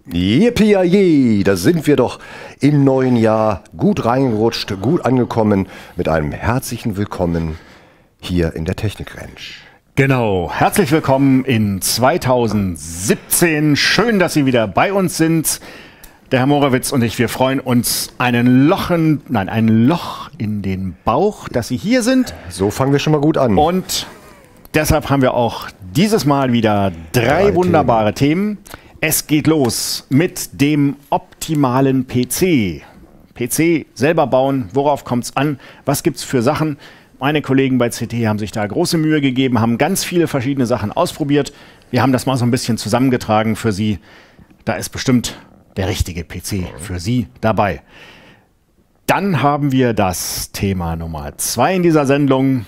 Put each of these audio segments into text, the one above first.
Yippie, da sind wir doch im neuen Jahr gut reingerutscht, gut angekommen mit einem herzlichen Willkommen hier in der Technik Ranch. Genau, herzlich willkommen in 2017. Schön, dass Sie wieder bei uns sind. Der Herr Morawitz und ich, wir freuen uns ein Loch in den Bauch, dass Sie hier sind. So fangen wir schon mal gut an. Und deshalb haben wir auch dieses Mal wieder drei wunderbare Themen. Es geht los mit dem optimalen PC. PC selber bauen, worauf kommt es an? Was gibt es für Sachen? Meine Kollegen bei CT haben sich da große Mühe gegeben, haben ganz viele verschiedene Sachen ausprobiert. Wir haben das mal so ein bisschen zusammengetragen für Sie. Da ist bestimmt der richtige PC für Sie dabei. Dann haben wir das Thema Nummer 2 in dieser Sendung.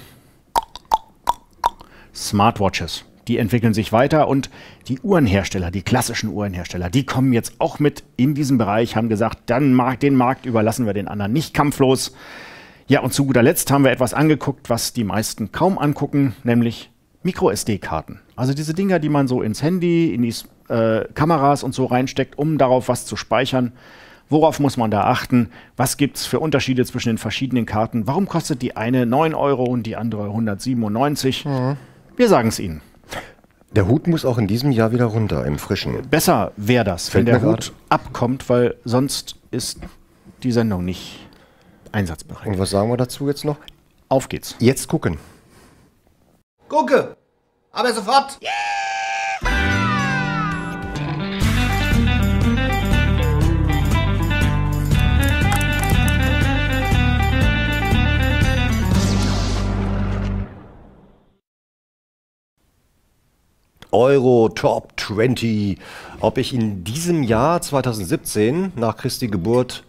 Smartwatches. Die entwickeln sich weiter und die Uhrenhersteller, die klassischen Uhrenhersteller, die kommen jetzt auch mit in diesen Bereich, haben gesagt, den Markt überlassen wir den anderen nicht kampflos. Ja, und zu guter Letzt haben wir etwas angeguckt, was die meisten kaum angucken, nämlich Micro-SD-Karten. Also diese Dinger, die man so ins Handy, in die Kameras und so reinsteckt, um darauf was zu speichern. Worauf muss man da achten? Was gibt es für Unterschiede zwischen den verschiedenen Karten? Warum kostet die eine 9 Euro und die andere 197? Wir sagen es Ihnen. Der Hut muss auch in diesem Jahr wieder runter, im Frischen. Besser wäre das, wenn der Hut abkommt, weil sonst ist die Sendung nicht einsatzbereit. Und was sagen wir dazu jetzt noch? Auf geht's. Jetzt gucken. Gucke! Aber sofort! Yeah! Euro Top 20. Ob ich in diesem Jahr 2017 nach Christi Geburt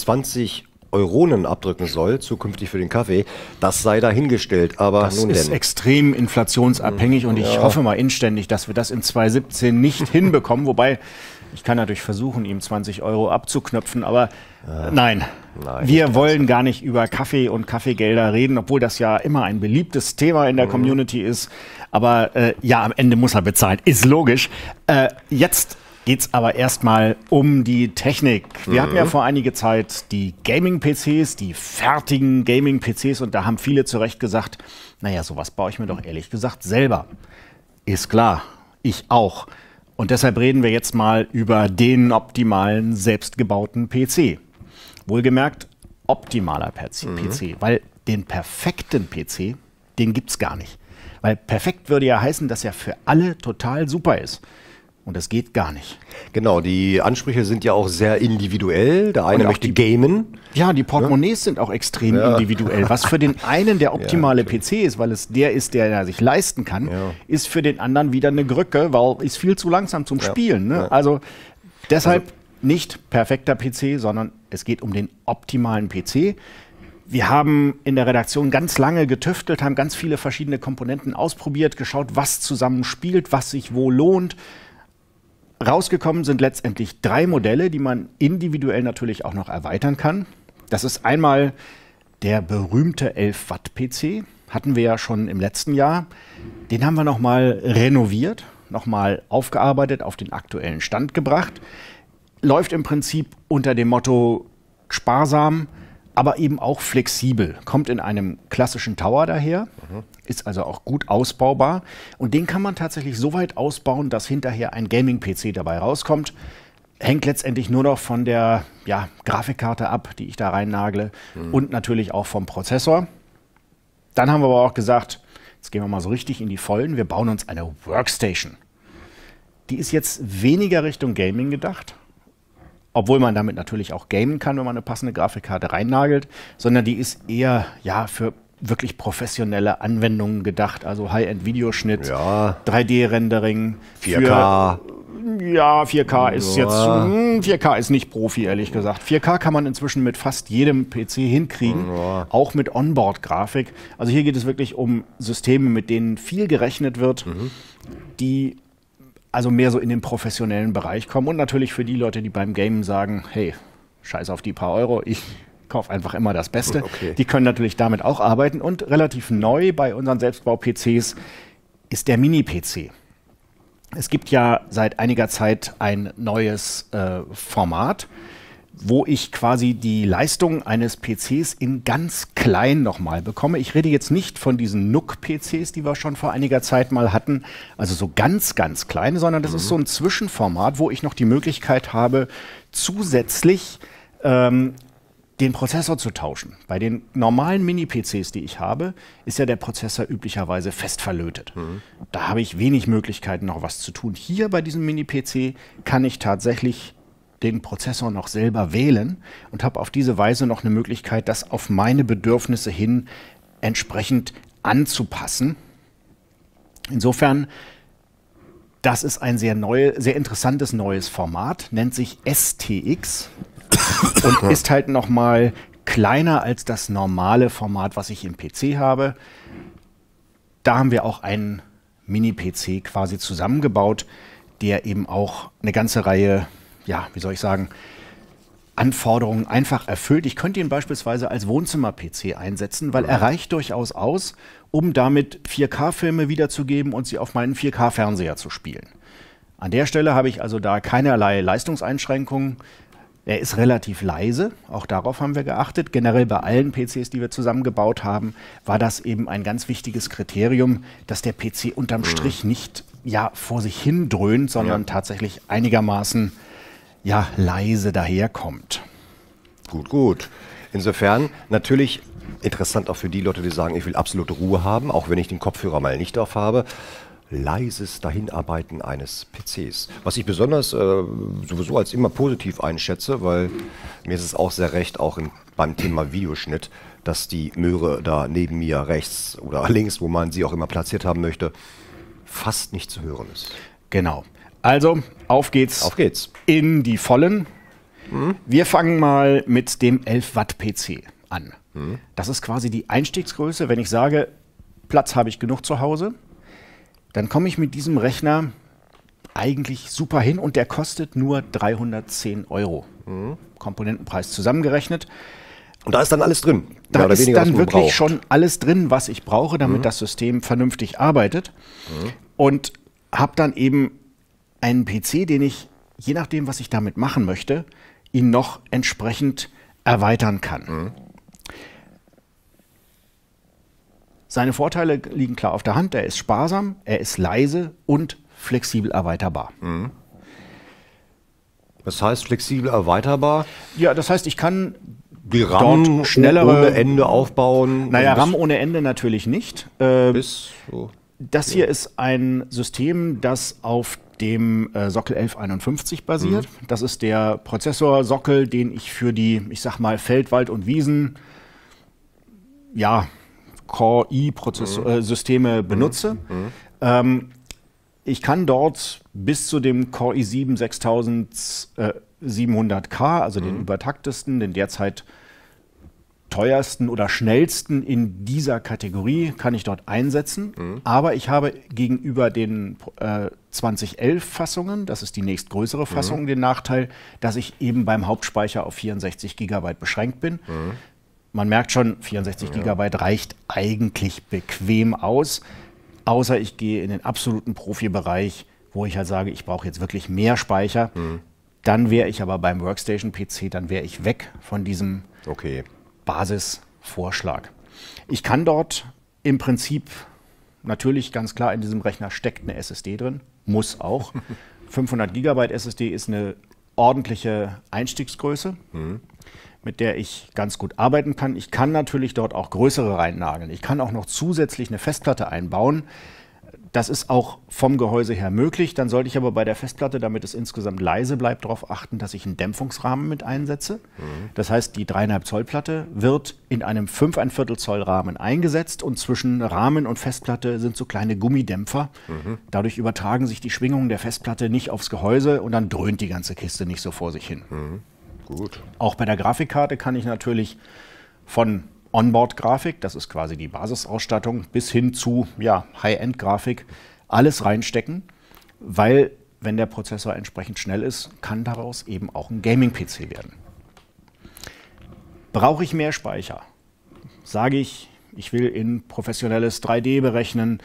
20 Euronen abdrücken soll, zukünftig für den Kaffee, das sei dahingestellt. Aber das ist extrem inflationsabhängig und ich hoffe mal inständig, dass wir das in 2017 nicht hinbekommen. Wobei, ich kann natürlich versuchen, ihm 20 Euro abzuknöpfen, aber nein, wir wollen gar nicht über Kaffee und Kaffeegelder reden, obwohl das ja immer ein beliebtes Thema in der Community ist. Aber ja, am Ende muss er bezahlen, ist logisch. Jetzt geht es aber erstmal um die Technik. Wir hatten ja vor einiger Zeit die Gaming-PCs, die fertigen Gaming-PCs und da haben viele zu Recht gesagt, naja, sowas baue ich mir doch ehrlich gesagt selber. Ist klar, ich auch. Und deshalb reden wir jetzt mal über den optimalen, selbstgebauten PC. Wohlgemerkt, optimaler PC, weil den perfekten PC, den gibt's gar nicht. Weil perfekt würde ja heißen, dass er für alle total super ist. Und das geht gar nicht. Genau, die Ansprüche sind ja auch sehr individuell. Der eine möchte gamen. Ja, die Portemonnaies sind auch extrem individuell. Was für den einen der optimale PC ist, weil es der ist, der er sich leisten kann, ist für den anderen wieder eine Grücke, weil ist viel zu langsam zum Spielen. Ne? Also deshalb nicht perfekter PC, sondern es geht um den optimalen PC. Wir haben in der Redaktion ganz lange getüftelt, haben ganz viele verschiedene Komponenten ausprobiert, geschaut, was zusammen spielt, was sich wo lohnt. Rausgekommen sind letztendlich 3 Modelle, die man individuell natürlich auch noch erweitern kann. Das ist einmal der berühmte 11 Watt PC, hatten wir ja schon im letzten Jahr. Den haben wir nochmal renoviert, nochmal aufgearbeitet, auf den aktuellen Stand gebracht. Läuft im Prinzip unter dem Motto sparsam, aber eben auch flexibel. Kommt in einem klassischen Tower daher, ist also auch gut ausbaubar. Und den kann man tatsächlich so weit ausbauen, dass hinterher ein Gaming-PC dabei rauskommt. Hängt letztendlich nur noch von der Grafikkarte ab, die ich da reinnagle und natürlich auch vom Prozessor. Dann haben wir aber auch gesagt, jetzt gehen wir mal so richtig in die Vollen, wir bauen uns eine Workstation. Die ist jetzt weniger Richtung Gaming gedacht, obwohl man damit natürlich auch gamen kann, wenn man eine passende Grafikkarte reinnagelt, sondern die ist eher für wirklich professionelle Anwendungen gedacht, also High-End-Videoschnitt, 3D-Rendering, 4K. 4K ist jetzt 4K ist nicht Profi, ehrlich gesagt. 4K kann man inzwischen mit fast jedem PC hinkriegen, auch mit Onboard-Grafik. Also hier geht es wirklich um Systeme, mit denen viel gerechnet wird, die also mehr so in den professionellen Bereich kommen und natürlich für die Leute, die beim Gamen sagen, hey, scheiß auf die paar Euro, ich kaufe einfach immer das Beste. Die können natürlich damit auch arbeiten und relativ neu bei unseren Selbstbau-PCs ist der Mini-PC. Es gibt ja seit einiger Zeit ein neues Format, wo ich quasi die Leistung eines PCs in ganz klein nochmal bekomme. Ich rede jetzt nicht von diesen NUC-PCs, die wir schon vor einiger Zeit mal hatten, also so ganz, ganz klein, sondern das ist so ein Zwischenformat, wo ich noch die Möglichkeit habe, zusätzlich den Prozessor zu tauschen. Bei den normalen Mini-PCs, die ich habe, ist ja der Prozessor üblicherweise fest verlötet. Da habe ich wenig Möglichkeiten, noch was zu tun. Hier bei diesem Mini-PC kann ich tatsächlich den Prozessor noch selber wählen und habe auf diese Weise noch eine Möglichkeit, das auf meine Bedürfnisse hin entsprechend anzupassen. Insofern, das ist ein sehr interessantes neues Format, nennt sich STX und ist halt noch mal kleiner als das normale Format, was ich im PC habe. Da haben wir auch einen Mini-PC quasi zusammengebaut, der eben auch eine ganze Reihe, ja, wie soll ich sagen, Anforderungen einfach erfüllt. Ich könnte ihn beispielsweise als Wohnzimmer-PC einsetzen, weil er reicht durchaus aus, um damit 4K-Filme wiederzugeben und sie auf meinen 4K-Fernseher zu spielen. An der Stelle habe ich also da keinerlei Leistungseinschränkungen. Er ist relativ leise, auch darauf haben wir geachtet. Generell bei allen PCs, die wir zusammengebaut haben, war das eben ein ganz wichtiges Kriterium, dass der PC unterm Strich nicht vor sich hin dröhnt, sondern tatsächlich einigermaßen leise daherkommt. Gut. Insofern natürlich interessant auch für die Leute, die sagen, ich will absolute Ruhe haben, auch wenn ich den Kopfhörer mal nicht auf habe. Leises Dahinarbeiten eines PCs. Was ich besonders sowieso als immer positiv einschätze, weil mir ist es auch sehr recht, auch beim Thema Videoschnitt, dass die Möhre da neben mir rechts oder links, wo man sie auch immer platziert haben möchte, fast nicht zu hören ist. Genau. Also, auf geht's in die Vollen. Wir fangen mal mit dem 11 Watt PC an. Das ist quasi die Einstiegsgröße. Wenn ich sage, Platz habe ich genug zu Hause, dann komme ich mit diesem Rechner eigentlich super hin und der kostet nur 310 €. Komponentenpreis zusammengerechnet. Und da ist dann alles drin? Da ist dann wirklich schon alles drin, was ich brauche, damit das System vernünftig arbeitet. Und habe dann eben einen PC, den ich, je nachdem, was ich damit machen möchte, ihn noch entsprechend erweitern kann. Seine Vorteile liegen klar auf der Hand. Er ist sparsam, er ist leise und flexibel erweiterbar. Das heißt, flexibel erweiterbar? Ja, das heißt, ich kann die RAM ohne Ende aufbauen? Naja, RAM ohne Ende natürlich nicht. Das hier ist ein System, das auf dem Sockel 1151 basiert. Das ist der Prozessorsockel, den ich für die, ich sag mal, Feldwald- und Wiesen, Core-i-Systeme benutze. Ich kann dort bis zu dem Core i7 6700K, also den übertaktesten, den derzeit teuersten oder schnellsten in dieser Kategorie, kann ich dort einsetzen. Aber ich habe gegenüber den 2011-Fassungen, das ist die nächstgrößere Fassung, den Nachteil, dass ich eben beim Hauptspeicher auf 64 GB beschränkt bin. Man merkt schon, 64 GB reicht eigentlich bequem aus, außer ich gehe in den absoluten Profibereich, wo ich halt sage, ich brauche jetzt wirklich mehr Speicher. Dann wäre ich aber beim Workstation-PC, dann wäre ich weg von diesem Basisvorschlag. Ich kann dort im Prinzip, natürlich ganz klar, in diesem Rechner steckt eine SSD drin, muss auch. 500 GB SSD ist eine ordentliche Einstiegsgröße, mit der ich ganz gut arbeiten kann. Ich kann natürlich dort auch größere reinnageln. Ich kann auch noch zusätzlich eine Festplatte einbauen. Das ist auch vom Gehäuse her möglich. Dann sollte ich aber bei der Festplatte, damit es insgesamt leise bleibt, darauf achten, dass ich einen Dämpfungsrahmen mit einsetze. Das heißt, die 3,5 Zoll Platte wird in einem 5,25 Zoll Rahmen eingesetzt und zwischen Rahmen und Festplatte sind so kleine Gummidämpfer. Dadurch übertragen sich die Schwingungen der Festplatte nicht aufs Gehäuse und dann dröhnt die ganze Kiste nicht so vor sich hin. Gut. Auch bei der Grafikkarte kann ich natürlich von Onboard-Grafik, das ist quasi die Basisausstattung, bis hin zu High-End-Grafik, alles reinstecken, weil, wenn der Prozessor entsprechend schnell ist, kann daraus eben auch ein Gaming-PC werden. Brauche ich mehr Speicher? Sage ich, ich will in professionelles 3D berechnen,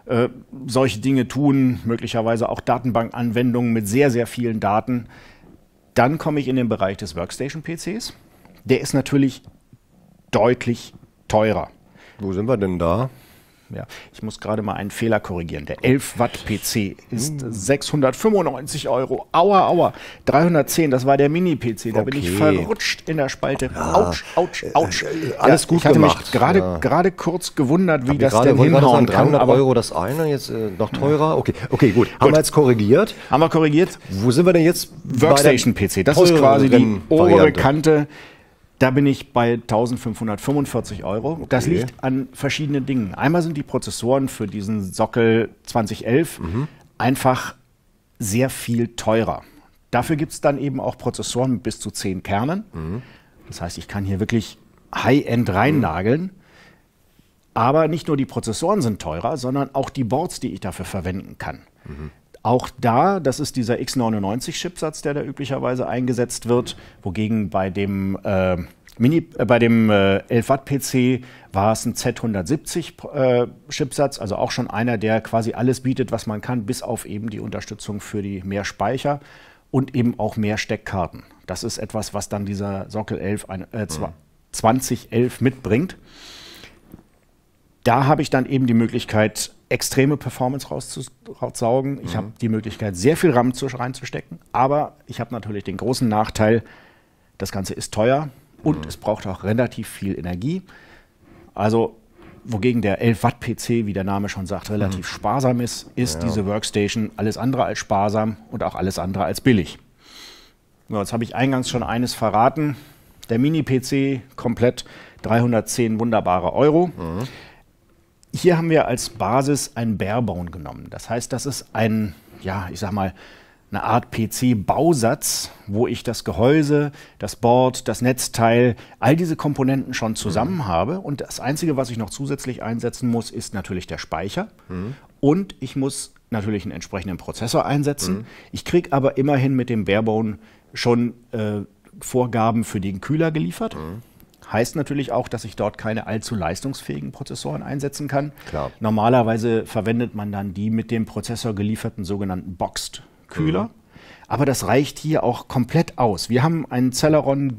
solche Dinge tun, möglicherweise auch Datenbankanwendungen mit sehr, sehr vielen Daten. Dann komme ich in den Bereich des Workstation-PCs. Der ist natürlich deutlich teurer. Wo sind wir denn da? Ja, ich muss gerade mal einen Fehler korrigieren. Der 11 Watt PC ist 695 €. Aua, aua. 310, das war der Mini-PC. Da bin ich verrutscht in der Spalte. Autsch, autsch, autsch. Alles gut gemacht. Ich hatte mich gerade kurz gewundert, wie das denn hinhauen kann. 300 € das eine, jetzt noch teurer. Okay, gut. Haben wir jetzt korrigiert? Haben wir korrigiert. Wo sind wir denn jetzt? Workstation-PC. Das ist quasi die obere Kante. Da bin ich bei 1.545 €. Okay. Das liegt an verschiedenen Dingen. Einmal sind die Prozessoren für diesen Sockel 2011 einfach sehr viel teurer. Dafür gibt es dann eben auch Prozessoren mit bis zu 10 Kernen. Das heißt, ich kann hier wirklich High-End reinnageln. Aber nicht nur die Prozessoren sind teurer, sondern auch die Boards, die ich dafür verwenden kann. Auch da, das ist dieser x99-Chipsatz, der da üblicherweise eingesetzt wird, wogegen bei dem 11 Watt PC war es ein Z170 Chipsatz, also auch schon einer, der quasi alles bietet, was man kann, bis auf eben die Unterstützung für die mehr Speicher und eben auch mehr Steckkarten. Das ist etwas, was dann dieser Sockel 2011 mitbringt. Da habe ich dann eben die Möglichkeit, extreme Performance rauszusaugen. Ich habe die Möglichkeit, sehr viel RAM reinzustecken, aber ich habe natürlich den großen Nachteil, das Ganze ist teuer und es braucht auch relativ viel Energie. Also wogegen der 11 Watt PC, wie der Name schon sagt, relativ sparsam ist, diese Workstation alles andere als sparsam und auch alles andere als billig. Ja, jetzt habe ich eingangs schon eines verraten. Der Mini-PC komplett 310 wunderbare Euro. Hier haben wir als Basis ein Barebone genommen. Das heißt, das ist ein, ja, ich sag mal, eine Art PC-Bausatz, wo ich das Gehäuse, das Board, das Netzteil, all diese Komponenten schon zusammen habe. Und das Einzige, was ich noch zusätzlich einsetzen muss, ist natürlich der Speicher. Und ich muss natürlich einen entsprechenden Prozessor einsetzen. Ich kriege aber immerhin mit dem Barebone schon Vorgaben für den Kühler geliefert. Heißt natürlich auch, dass ich dort keine allzu leistungsfähigen Prozessoren einsetzen kann. Klar. Normalerweise verwendet man dann die mit dem Prozessor gelieferten sogenannten Boxed-Kühler. Aber das reicht hier auch komplett aus. Wir haben einen Celeron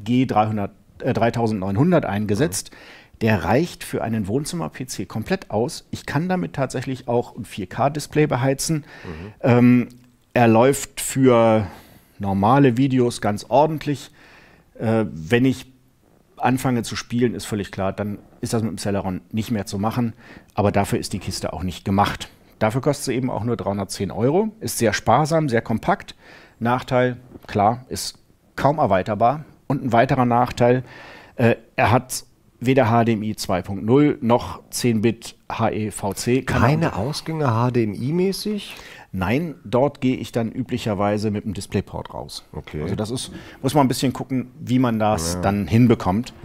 G3900 eingesetzt. Der reicht für einen Wohnzimmer-PC komplett aus. Ich kann damit tatsächlich auch ein 4K-Display beheizen. Er läuft für normale Videos ganz ordentlich. Wenn ich anfange zu spielen, ist völlig klar, dann ist das mit dem Celeron nicht mehr zu machen. Aber dafür ist die Kiste auch nicht gemacht. Dafür kostet sie eben auch nur 310 €. Ist sehr sparsam, sehr kompakt. Nachteil, klar, ist kaum erweiterbar. Und ein weiterer Nachteil, er hat weder HDMI 2.0 noch 10-Bit HEVC. Keine Ausgänge HDMI-mäßig? Nein, dort gehe ich dann üblicherweise mit dem DisplayPort raus. Okay. Also das ist, muss man ein bisschen gucken, wie man das dann hinbekommt.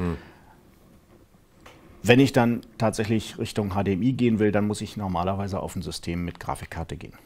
Wenn ich dann tatsächlich Richtung HDMI gehen will, dann muss ich normalerweise auf ein System mit Grafikkarte gehen.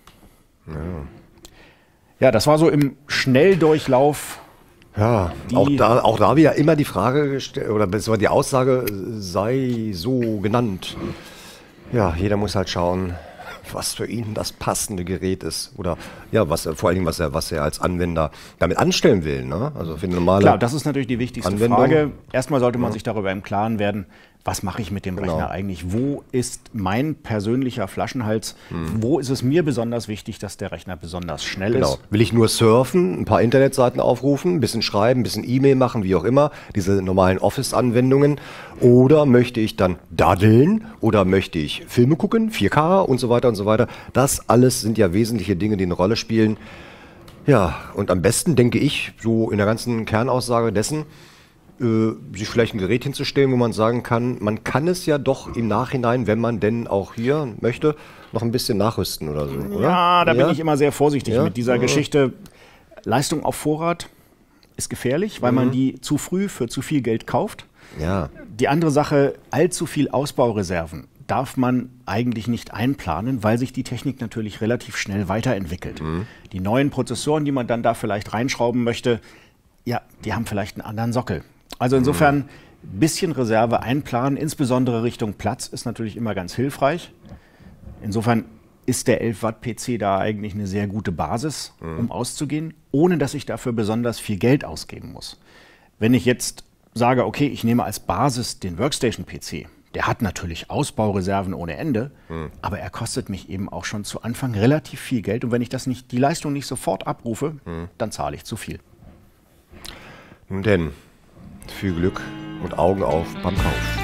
Ja, das war so im Schnelldurchlauf. Ja, auch da wieder immer die Frage gestellt, oder beziehungsweise die Aussage sei so genannt. Ja, jeder muss halt schauen, was für ihn das passende Gerät ist. Oder ja, vor allen Dingen, was er als Anwender damit anstellen will. Ne? Also für eine normale Klar, das ist natürlich die wichtigste Anwendung. Frage. Erstmal sollte man sich darüber im Klaren werden, was mache ich mit dem Rechner eigentlich? Wo ist mein persönlicher Flaschenhals? Wo ist es mir besonders wichtig, dass der Rechner besonders schnell ist? Will ich nur surfen, ein paar Internetseiten aufrufen, ein bisschen schreiben, ein bisschen E-Mail machen, wie auch immer, diese normalen Office-Anwendungen? Oder möchte ich dann daddeln? Oder möchte ich Filme gucken, 4K und so weiter und so weiter? Das alles sind ja wesentliche Dinge, die eine Rolle spielen. Ja, und am besten denke ich, so in der ganzen Kernaussage dessen, sich vielleicht ein Gerät hinzustellen, wo man sagen kann, man kann es ja doch im Nachhinein, wenn man denn auch hier möchte, noch ein bisschen nachrüsten oder so, oder? Ja, da bin ich immer sehr vorsichtig mit dieser Geschichte. Leistung auf Vorrat ist gefährlich, weil man die zu früh für zu viel Geld kauft. Ja. Die andere Sache, allzu viel Ausbaureserven darf man eigentlich nicht einplanen, weil sich die Technik natürlich relativ schnell weiterentwickelt. Die neuen Prozessoren, die man dann da vielleicht reinschrauben möchte, ja, die haben vielleicht einen anderen Sockel. Also insofern ein bisschen Reserve einplanen, insbesondere Richtung Platz, ist natürlich immer ganz hilfreich. Insofern ist der 11 Watt PC da eigentlich eine sehr gute Basis, um auszugehen, ohne dass ich dafür besonders viel Geld ausgeben muss. Wenn ich jetzt sage, okay, ich nehme als Basis den Workstation-PC, der hat natürlich Ausbaureserven ohne Ende, aber er kostet mich eben auch schon zu Anfang relativ viel Geld. Und wenn ich die Leistung nicht sofort abrufe, dann zahle ich zu viel. Nun denn, viel Glück und Augen auf beim Kauf.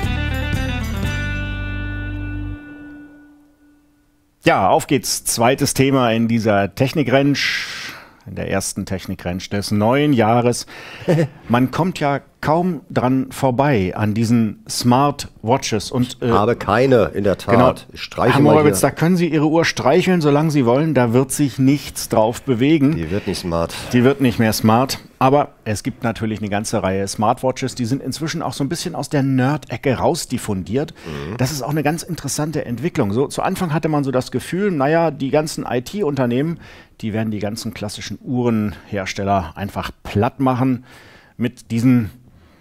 Ja, auf geht's. Zweites Thema in dieser Technikrange, in der ersten Technikrange des neuen Jahres. Man kommt ja kaum dran vorbei an diesen Smartwatches. Und, habe keine, in der Tat. Genau. Streiche Herr Morawitz, da können Sie Ihre Uhr streicheln, solange Sie wollen. Da wird sich nichts drauf bewegen. Die wird nicht smart. Die wird nicht mehr smart. Aber es gibt natürlich eine ganze Reihe Smartwatches, die sind inzwischen auch so ein bisschen aus der Nerd-Ecke rausdiffundiert. Das ist auch eine ganz interessante Entwicklung. So, zu Anfang hatte man so das Gefühl, naja, die ganzen IT-Unternehmen, die werden die ganzen klassischen Uhrenhersteller einfach platt machen mit diesen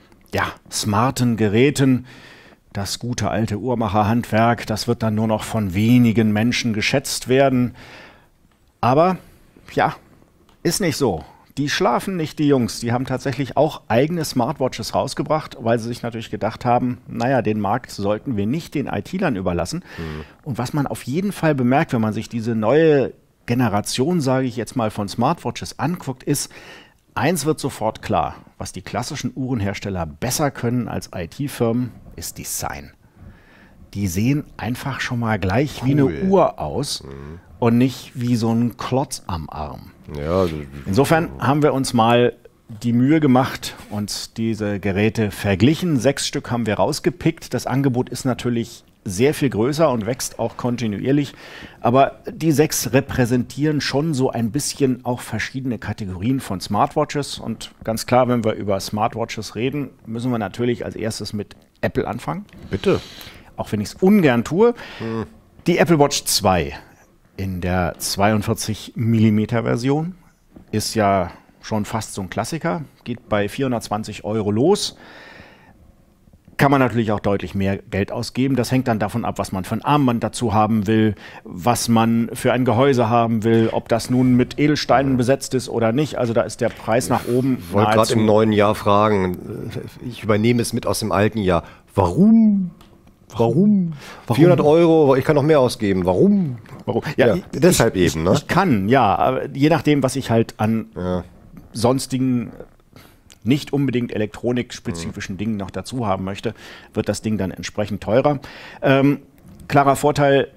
smarten Geräten. Das gute alte Uhrmacherhandwerk, das wird dann nur noch von wenigen Menschen geschätzt werden. Aber ja, ist nicht so. Die schlafen nicht, die Jungs. Die haben tatsächlich auch eigene Smartwatches rausgebracht, weil sie sich natürlich gedacht haben, naja, den Markt sollten wir nicht den IT-Lern überlassen. Und was man auf jeden Fall bemerkt, wenn man sich diese neue Generation, sage ich jetzt mal, von Smartwatches anguckt, ist, eins wird sofort klar: Was die klassischen Uhrenhersteller besser können als IT-Firmen, ist Design. Die sehen einfach schon mal gleich wie eine Uhr aus und nicht wie so ein Klotz am Arm. Ja, Insofern haben wir uns mal die Mühe gemacht und diese Geräte verglichen. 6 Stück haben wir rausgepickt. Das Angebot ist natürlich sehr viel größer und wächst auch kontinuierlich. Aber die 6 repräsentieren schon so ein bisschen auch verschiedene Kategorien von Smartwatches. Und ganz klar, wenn wir über Smartwatches reden, müssen wir natürlich als erstes mit Apple anfangen. bitte. Auch wenn ich es ungern tue. Die Apple Watch 2 in der 42 mm Version ist ja schon fast so ein Klassiker. Geht bei 420 € los. Kann man natürlich auch deutlich mehr Geld ausgeben. Das hängt dann davon ab, was man für ein Armband dazu haben will, was man für ein Gehäuse haben will, ob das nun mit Edelsteinen besetzt ist oder nicht. Also da ist der Preis nach oben. Ich wollte gerade im neuen Jahr fragen, ich übernehme es mit aus dem alten Jahr. Warum? 400 €, ich kann noch mehr ausgeben. Warum? Ja, deshalb eben, ne? Ich kann, ja, aber je nachdem, was ich halt an sonstigen, nicht unbedingt elektronikspezifischen Dingen noch dazu haben möchte, wird das Ding dann entsprechend teurer. Klarer Vorteil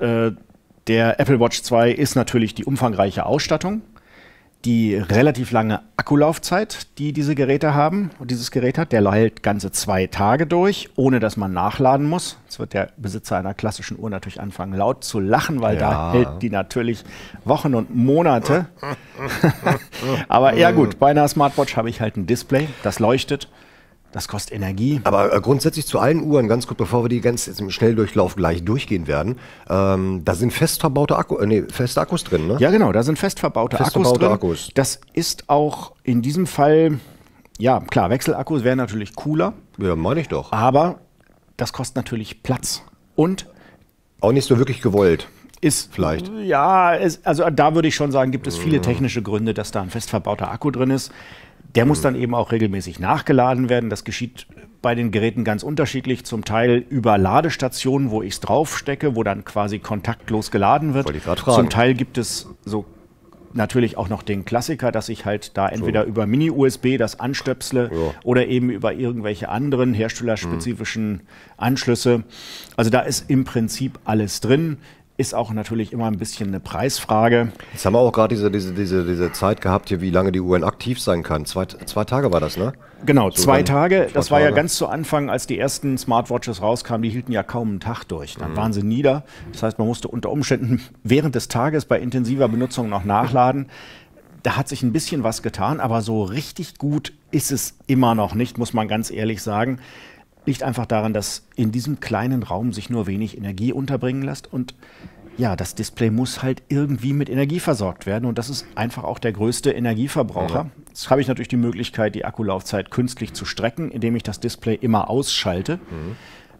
der Apple Watch 2 ist natürlich die umfangreiche Ausstattung, die relativ lange Akkulaufzeit, die diese Geräte haben und dieses Gerät hat. Der hält ganze 2 Tage durch, ohne dass man nachladen muss. Jetzt wird der Besitzer einer klassischen Uhr natürlich anfangen, laut zu lachen, weil da hält die natürlich Wochen und Monate. Aber ja gut, bei einer Smartwatch habe ich halt ein Display, das leuchtet. Das kostet Energie. Aber grundsätzlich zu allen Uhren, ganz kurz, bevor wir die ganz jetzt im Schnelldurchlauf gleich durchgehen werden, da sind fest verbaute feste Akkus drin, ne? Ja, genau, da sind fest verbaute Akkus drin. Das ist auch in diesem Fall, ja klar, Wechselakkus wären natürlich cooler. Ja, meine ich doch. Aber das kostet natürlich Platz. Und auch nicht so wirklich gewollt. Ist vielleicht. Ja, also da würde ich schon sagen, gibt es viele technische Gründe, dass da ein fest verbauter Akku drin ist. Der muss dann eben auch regelmäßig nachgeladen werden. Das geschieht bei den Geräten ganz unterschiedlich. Zum Teil über Ladestationen, wo ich es draufstecke, wo dann quasi kontaktlos geladen wird. Wollte ich gerade fragen. Zum Teil gibt es so natürlich auch noch den Klassiker, dass ich halt da entweder über Mini-USB das anstöpsle oder eben über irgendwelche anderen herstellerspezifischen Anschlüsse. Also da ist im Prinzip alles drin. Ist auch natürlich immer ein bisschen eine Preisfrage. Jetzt haben wir auch gerade diese Zeit gehabt, hier, wie lange die Uhr aktiv sein kann. 2 Tage war das, ne? Genau, so 2 Tage. Das war ja ganz zu Anfang, als die ersten Smartwatches rauskamen, die hielten ja kaum einen Tag durch. Dann waren sie nieder. Das heißt, man musste unter Umständen während des Tages bei intensiver Benutzung noch nachladen. Da hat sich ein bisschen was getan, aber so richtig gut ist es immer noch nicht, muss man ganz ehrlich sagen. Liegt einfach daran, dass in diesem kleinen Raum sich nur wenig Energie unterbringen lässt und ja, das Display muss halt irgendwie mit Energie versorgt werden und das ist einfach auch der größte Energieverbraucher. Jetzt habe ich natürlich die Möglichkeit, die Akkulaufzeit künstlich zu strecken, indem ich das Display immer ausschalte.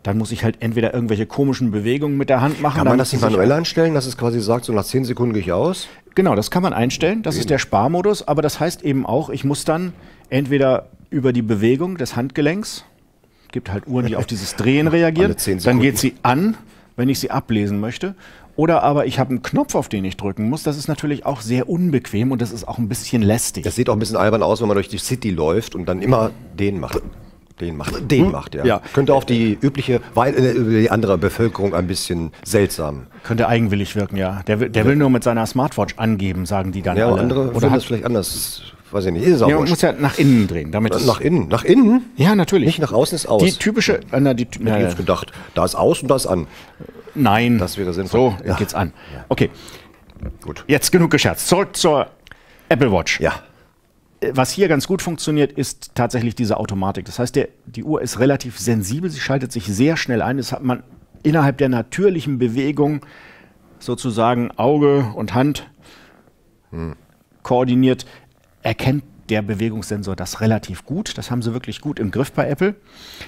dann muss ich halt entweder irgendwelche komischen Bewegungen mit der Hand machen. Kann man das nicht manuell einstellen, dass es quasi sagt, so nach 10 Sekunden gehe ich aus? Genau, das kann man einstellen. Das ist der Sparmodus. Aber das heißt eben auch, ich muss dann entweder über die Bewegung des Handgelenks, gibt halt Uhren, die auf dieses Drehen reagieren, Alle 10 dann Sekunden. geht sie an, wenn ich sie ablesen möchte. Oder aber ich habe einen Knopf, auf den ich drücken muss. Das ist natürlich auch sehr unbequem und das ist auch ein bisschen lästig. Das sieht auch ein bisschen albern aus, wenn man durch die City läuft und dann immer den macht. Den macht, ja. Ja. Könnte auf die übliche, die andere Bevölkerung ein bisschen seltsam. Könnte eigenwillig wirken, ja. Der will nur mit seiner Smartwatch angeben, sagen die dann Ja, alle. andere Oder finden hat, das vielleicht anders. Weiß ich nicht. Ist auch ja, man wurscht. muss ja nach innen drehen. Damit es, Nach innen? Nach innen? ja, natürlich. Nicht nach außen ist aus. Die typische... Ich hätte jetzt gedacht, da ist aus und da ist an. Nein. Das wäre sinnvoll. So, jetzt geht's an. Okay, Gut. jetzt genug gescherzt. Zurück zur Apple Watch. Ja. Was hier ganz gut funktioniert, ist tatsächlich diese Automatik. Das heißt, die Uhr ist relativ sensibel, sie schaltet sich sehr schnell ein. Das hat man innerhalb der natürlichen Bewegung sozusagen Auge und Hand koordiniert, erkennt der Bewegungssensor das relativ gut. Das haben sie wirklich gut im Griff bei Apple.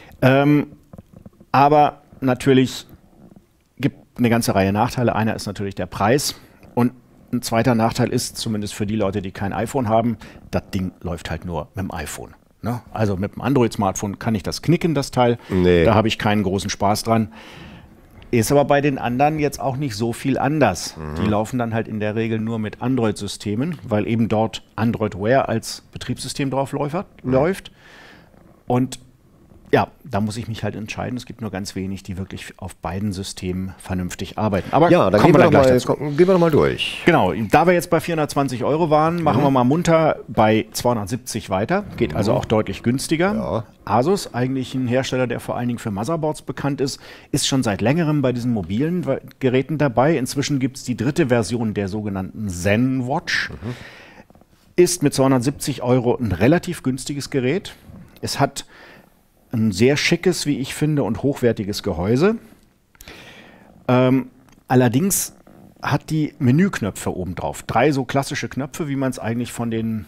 Aber natürlich gibt eine ganze Reihe Nachteile. Einer ist natürlich der Preis und ein zweiter Nachteil ist, zumindest für die Leute, die kein iPhone haben, das Ding läuft halt nur mit dem iPhone. Ne? Also mit dem Android-Smartphone kann ich das knicken, das Teil. Nee. Da habe ich keinen großen Spaß dran. Ist aber bei den anderen jetzt auch nicht so viel anders. Die laufen dann halt in der Regel nur mit Android-Systemen, weil eben dort Android Wear als Betriebssystem drauf läuft. Und ja, da muss ich mich halt entscheiden. Es gibt nur ganz wenig, die wirklich auf beiden Systemen vernünftig arbeiten. Aber Ja, dann kommen gehen wir, gleich doch mal, dazu. gehen wir doch mal durch. Genau, da wir jetzt bei 420 € waren, machen wir mal munter bei 270 weiter. Geht also auch deutlich günstiger. Ja. Asus, eigentlich ein Hersteller, der vor allen Dingen für Motherboards bekannt ist schon seit längerem bei diesen mobilen Geräten dabei. Inzwischen gibt es die dritte Version der sogenannten Zen Watch. Ist mit 270 € ein relativ günstiges Gerät. Es hat ein sehr schickes, wie ich finde, und hochwertiges Gehäuse. Allerdings hat die Menüknöpfe oben drauf. 3 so klassische Knöpfe, wie man es eigentlich von den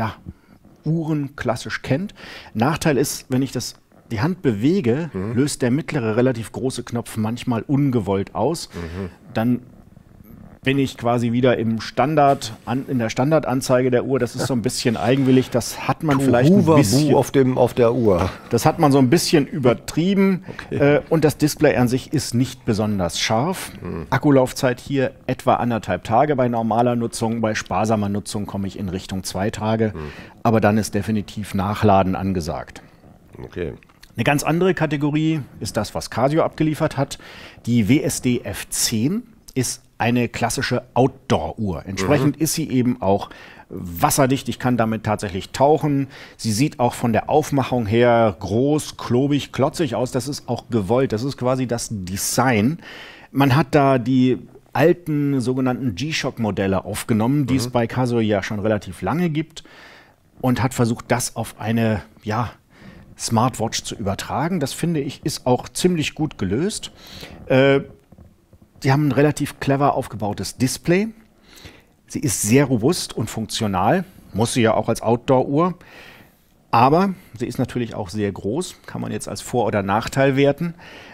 Uhren klassisch kennt. Nachteil ist, wenn ich die Hand bewege, löst der mittlere, relativ große Knopf manchmal ungewollt aus. Dann bin ich quasi wieder in der Standardanzeige der Uhr. Das ist so ein bisschen eigenwillig. Das hat man vielleicht ein bisschen auf der Uhr. Das hat man so ein bisschen übertrieben. Und das Display an sich ist nicht besonders scharf. Akkulaufzeit hier etwa 1,5 Tage bei normaler Nutzung. Bei sparsamer Nutzung komme ich in Richtung 2 Tage. Aber dann ist definitiv Nachladen angesagt. Okay. Eine ganz andere Kategorie ist das, was Casio abgeliefert hat. Die WSD F10 ist eine klassische Outdoor-Uhr. Entsprechend ist sie eben auch wasserdicht. Ich kann damit tatsächlich tauchen. Sie sieht auch von der Aufmachung her groß, klobig, klotzig aus. Das ist auch gewollt. Das ist quasi das Design. Man hat da die alten sogenannten G-Shock-Modelle aufgenommen, die es bei Casio ja schon relativ lange gibt, und hat versucht, das auf eine Smartwatch zu übertragen. Das finde ich ist auch ziemlich gut gelöst. Sie haben ein relativ clever aufgebautes Display. Sie ist sehr robust und funktional, muss sie ja auch als Outdoor-Uhr. Aber sie ist natürlich auch sehr groß, kann man jetzt als Vor- oder Nachteil werten.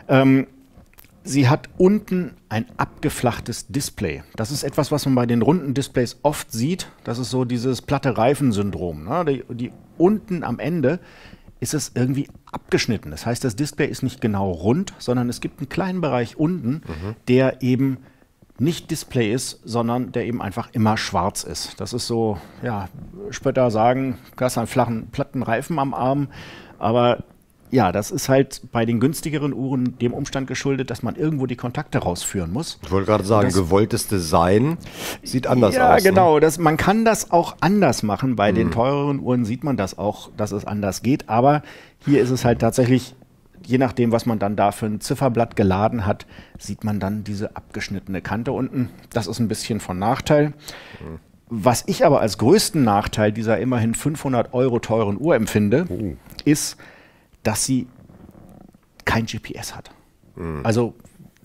Sie hat unten ein abgeflachtes Display. Das ist etwas, was man bei den runden Displays oft sieht. Das ist so dieses platte Reifen-Syndrom. Ne? Die unten am Ende ist es irgendwie abgeschnitten. Das heißt, das Display ist nicht genau rund, sondern es gibt einen kleinen Bereich unten, der eben nicht Display ist, sondern der eben einfach immer schwarz ist. Das ist so, Spötter sagen, du hast einen flachen, platten Reifen am Arm, aber ja, das ist halt bei den günstigeren Uhren dem Umstand geschuldet, dass man irgendwo die Kontakte rausführen muss. Ich wollte gerade sagen, gewolltes Design sieht anders aus. Ja, genau. Man kann das auch anders machen. Bei den teureren Uhren sieht man das auch, dass es anders geht. Aber hier ist es halt tatsächlich, je nachdem, was man dann da für ein Zifferblatt geladen hat, sieht man dann diese abgeschnittene Kante unten. Das ist ein bisschen von Nachteil. Was ich aber als größten Nachteil dieser immerhin 500 € teuren Uhr empfinde, ist, dass sie kein GPS hat. Also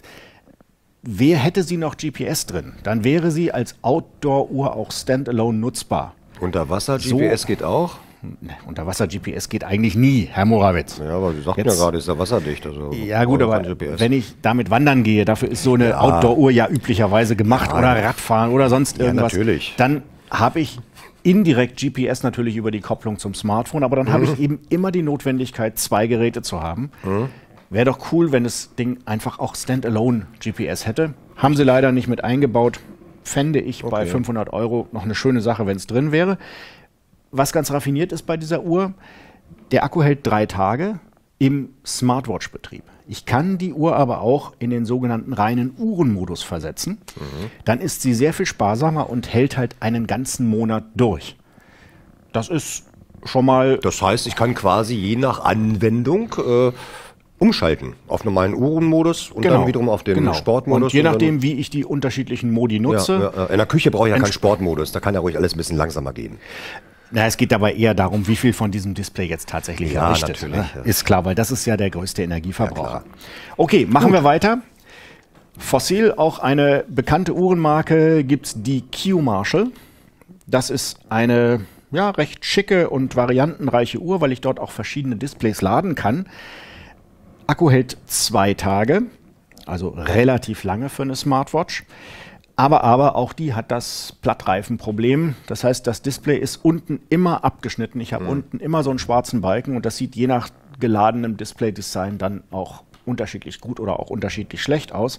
wer hätte sie noch GPS drin? Dann wäre sie als Outdoor-Uhr auch standalone nutzbar. Unter Wasser GPS geht auch? Unterwasser-GPS geht eigentlich nie, Herr Morawitz. Ja, aber Sie sagten ja gerade, ist ja wasserdicht. Also ja gut, aber wenn ich damit wandern gehe, dafür ist so eine Outdoor-Uhr ja üblicherweise gemacht oder Radfahren oder sonst irgendwas. Natürlich. Dann habe ich indirekt GPS natürlich über die Kopplung zum Smartphone, aber dann habe ich eben immer die Notwendigkeit, 2 Geräte zu haben. Wäre doch cool, wenn das Ding einfach auch Standalone GPS hätte. Haben sie leider nicht mit eingebaut. Fände ich bei 500 € noch eine schöne Sache, wenn es drin wäre. Was ganz raffiniert ist bei dieser Uhr, der Akku hält 3 Tage im Smartwatch-Betrieb. Ich kann die Uhr aber auch in den sogenannten reinen Uhrenmodus versetzen. Dann ist sie sehr viel sparsamer und hält halt einen ganzen Monat durch. Das ist schon mal... Das heißt, ich kann quasi je nach Anwendung umschalten auf normalen Uhrenmodus und dann wiederum auf den Sportmodus. Und je nachdem, wie ich die unterschiedlichen Modi nutze. In der Küche brauche ich ja keinen Sportmodus, da kann ja ruhig alles ein bisschen langsamer gehen. Na, es geht dabei eher darum, wie viel von diesem Display jetzt tatsächlich errichtet. Natürlich. Ist klar, weil das ist ja der größte Energieverbraucher. Okay, machen wir weiter. Fossil, auch eine bekannte Uhrenmarke, gibt es die Q-Marshall. Das ist eine recht schicke und variantenreiche Uhr, weil ich dort auch verschiedene Displays laden kann. Akku hält 2 Tage, also relativ lange für eine Smartwatch. Aber auch die hat das Plattreifenproblem. Das heißt, das Display ist unten immer abgeschnitten. Ich habe unten immer so einen schwarzen Balken und das sieht je nach geladenem Display-Design dann auch unterschiedlich gut oder auch unterschiedlich schlecht aus.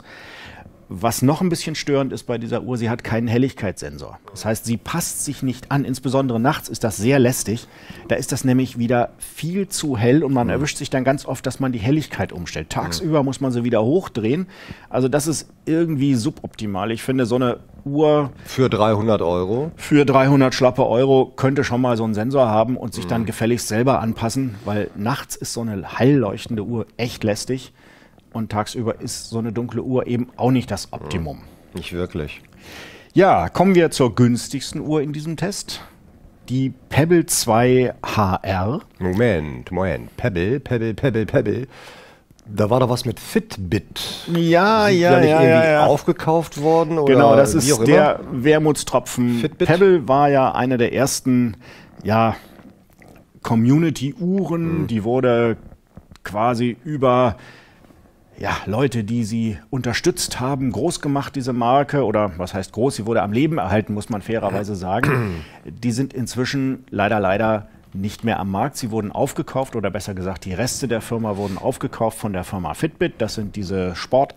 Was noch ein bisschen störend ist bei dieser Uhr, sie hat keinen Helligkeitssensor. Das heißt, sie passt sich nicht an. Insbesondere nachts ist das sehr lästig. Da ist das nämlich wieder viel zu hell und man erwischt sich dann ganz oft, dass man die Helligkeit umstellt. Tagsüber muss man sie wieder hochdrehen. Also das ist irgendwie suboptimal. Ich finde, so eine Uhr... Für 300 €? Für 300 schlappe Euro könnte schon mal so einen Sensor haben und sich dann gefälligst selber anpassen, weil nachts ist so eine hell leuchtende Uhr echt lästig. Und tagsüber ist so eine dunkle Uhr eben auch nicht das Optimum. Nicht wirklich. Ja, kommen wir zur günstigsten Uhr in diesem Test. Die Pebble 2 HR. Moment. Pebble. Da war doch was mit Fitbit. Ja. Aufgekauft worden? Oder genau, das ist der Wermutstropfen. Fitbit? Pebble war ja eine der ersten Community-Uhren. Die wurde quasi über... Leute, die sie unterstützt haben, groß gemacht, diese Marke, oder was heißt groß, sie wurde am Leben erhalten, muss man fairerweise sagen. Die sind inzwischen leider nicht mehr am Markt. Sie wurden aufgekauft, oder besser gesagt, die Reste der Firma wurden aufgekauft von der Firma Fitbit. Das sind diese